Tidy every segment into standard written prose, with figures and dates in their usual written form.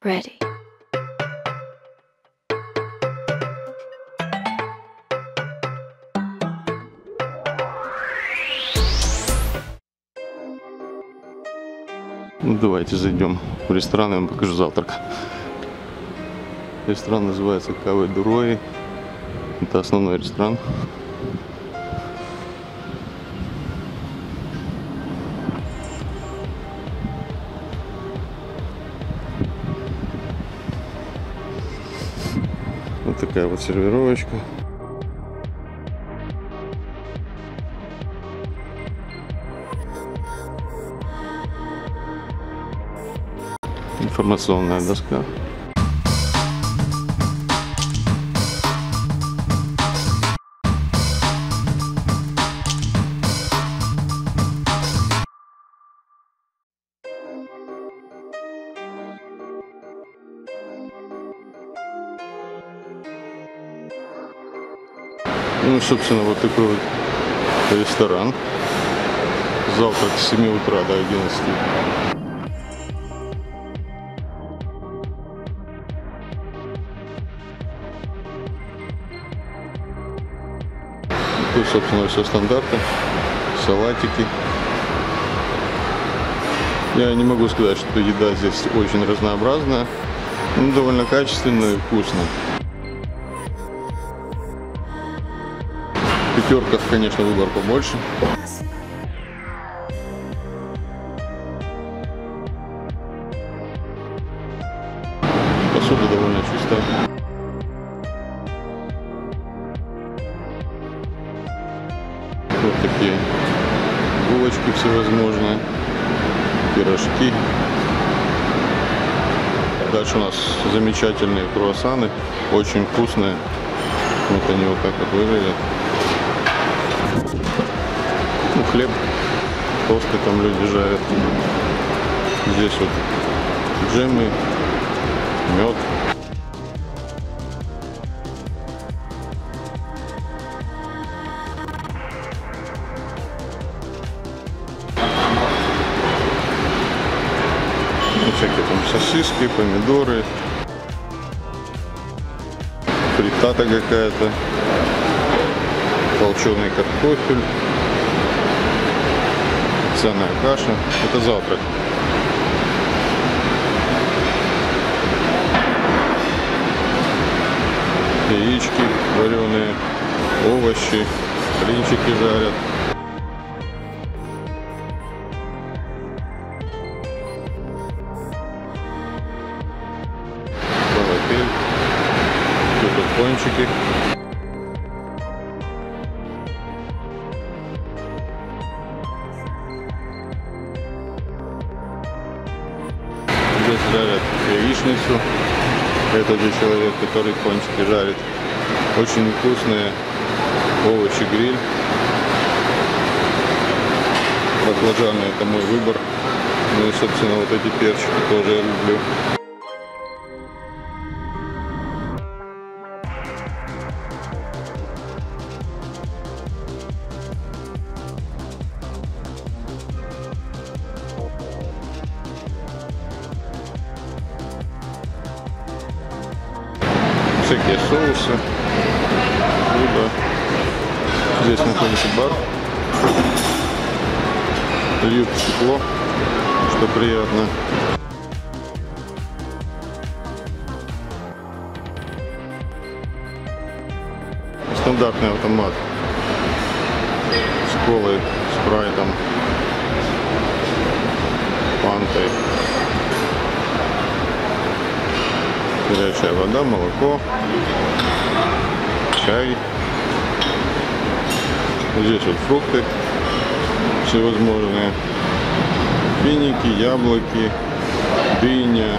ready. Ну, давайте зайдем в ресторан, я вам покажу завтрак. Ресторан называется Кавы Дурои. Это основной ресторан. Вот такая вот сервировочка. Информационная доска. Ну, собственно, вот такой вот ресторан. Завтрак с 7 утра до 11. Тут, собственно, все стандарты, салатики. Я не могу сказать, что еда здесь очень разнообразная, но довольно качественная и вкусная. В пятерках, конечно, выбор побольше. Посуда довольно чистая. Вот такие булочки всевозможные, пирожки. Дальше у нас замечательные круассаны, очень вкусные. Вот они вот так вот выглядят. Ну, хлеб, тосты там люди жарят. Здесь вот джемы, мед. Всякие там сосиски, помидоры, фриттата какая-то, толченый картофель, овсяная каша. Это завтрак. Яички вареные, овощи, блинчики жарят. Тут пончики. Здесь жарят яичницу. Это же человек, который пончики жарит. Очень вкусные овощи гриль. Баклажаны — это мой выбор. Ну и, собственно, вот эти перчики тоже я люблю. Всякие соусы, блюда. Здесь находится бар. Льют тепло, что приятно. Стандартный автомат с колой, спрайтом, фантой. Горячая вода, молоко, чай. Здесь вот фрукты всевозможные. Финики, яблоки, дыня,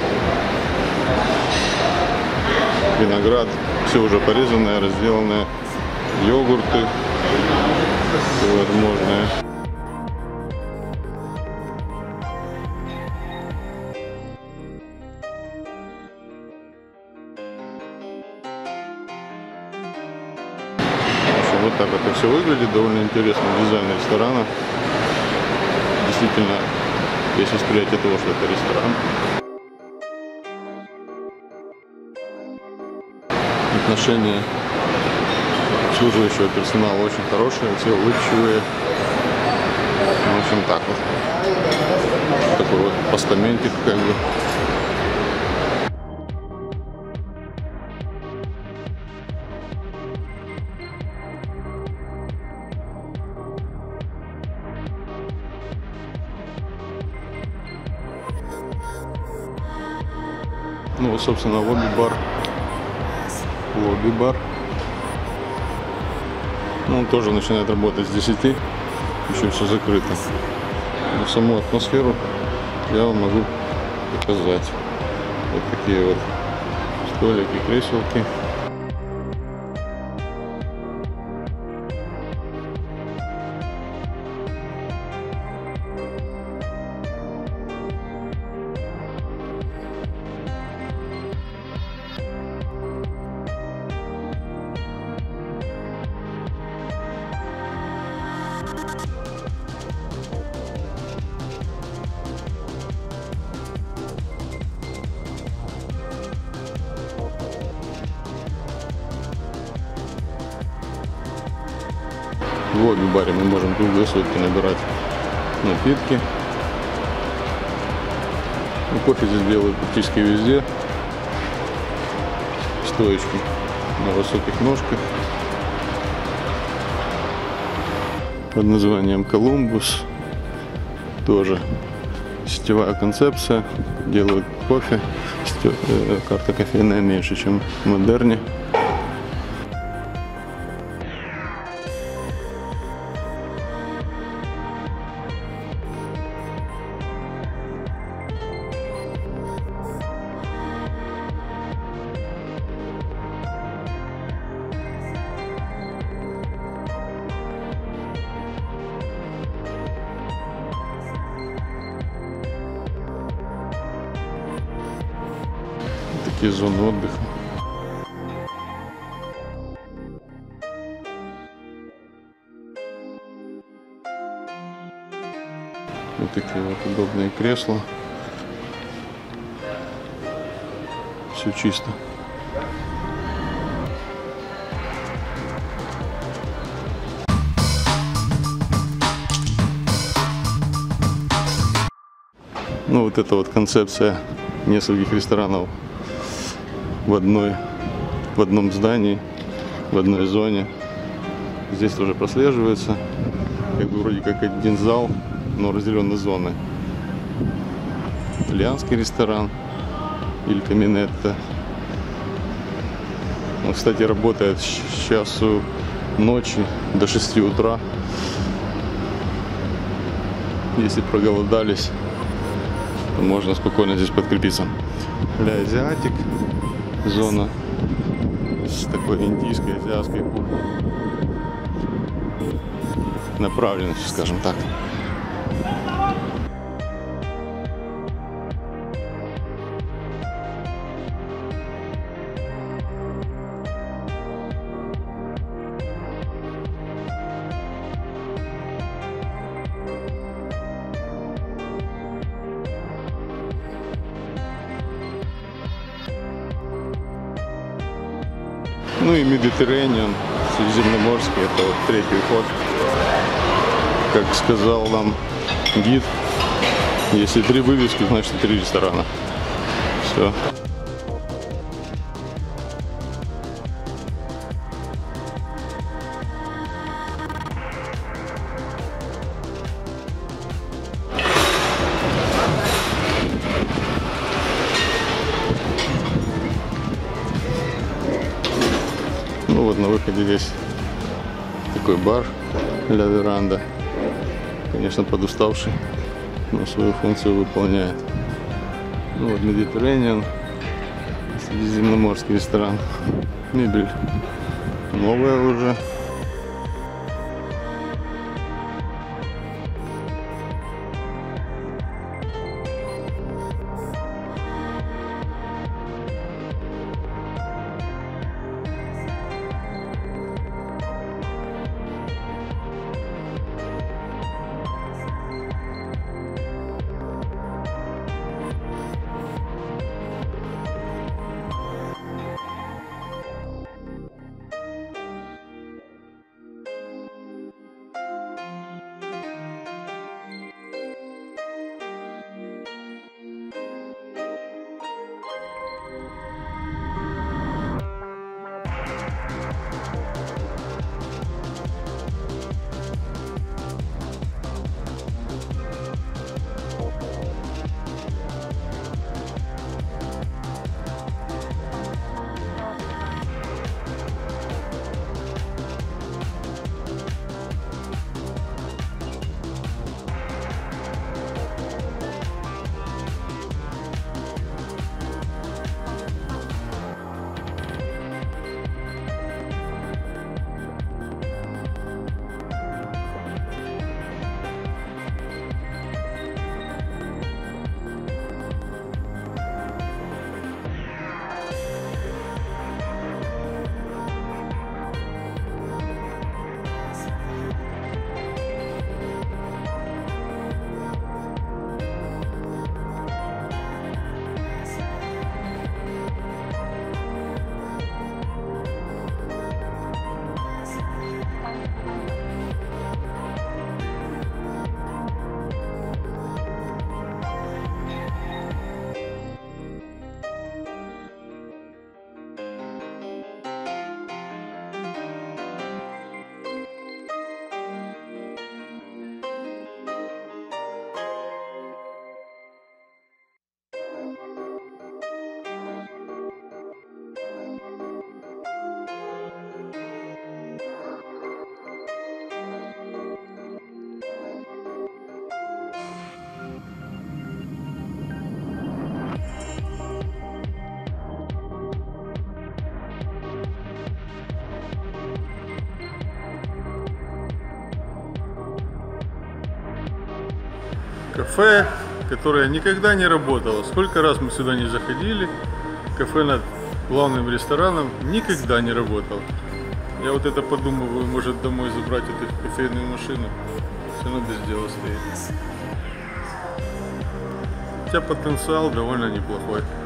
виноград. Все уже порезанное, разделанное. Йогурты всевозможные. Вот так это все выглядит, довольно интересный дизайн ресторана. Действительно, есть восприятие того, что это ресторан. Отношения обслуживающего персонала очень хорошие, все улыбчивые. В общем, так вот. Такой вот постаментик как бы. Ну вот, собственно, лобби-бар. Лобби-бар. Ну, он тоже начинает работать с 10. Еще все закрыто. Но саму атмосферу я вам могу показать. Вот такие вот столики, креселки. В лобби-баре мы можем круглые сутки набирать напитки. Ну, кофе здесь делают практически везде. Стоечки на высоких ножках. Под названием Колумбус. Тоже сетевая концепция. Делают кофе. Карта кофейная меньше, чем в Модерне. Такие зоны отдыха. Вот такие вот удобные кресла. Все чисто. Ну вот это вот концепция нескольких ресторанов в одном здании, в одной зоне. Здесь тоже прослеживается, как бы вроде как один зал, но разделен на зоны. Итальянский ресторан или каминетта. Он, кстати, работает с часу ночи до 6 утра. Если проголодались, то можно спокойно здесь подкрепиться. Ля Азиатик. Зона с такой индийской, азиатской направленностью, скажем так. Ну и Медитеррейниан, Средиземноморский, это вот третий вход. Как сказал нам гид, если 3 вывески, значит 3 ресторана. Все. Ну вот на выходе здесь такой бар Ля Веранда. Конечно, подуставший, но свою функцию выполняет. Ну вот Медитеррейниан, средиземноморский ресторан. Мебель новая уже. Кафе, которое никогда не работало. Сколько раз мы сюда не заходили, кафе над главным рестораном никогда не работало. Я вот это подумываю, может домой забрать эту кофейную машину. Все равно без дела стоит. Хотя потенциал довольно неплохой.